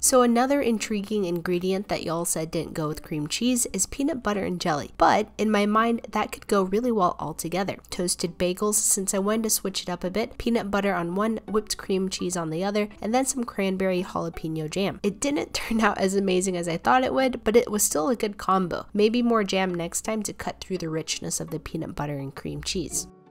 So another intriguing ingredient that y'all said didn't go with cream cheese is peanut butter and jelly, but in my mind that could go really well all together. Toasted bagels, since I wanted to switch it up a bit, peanut butter on one, whipped cream cheese on the other, and then some cranberry jalapeno jam. It didn't turn out as amazing as I thought it would, but it was still a good combo. Maybe more jam next time to cut through the richness of the peanut butter and cream cheese.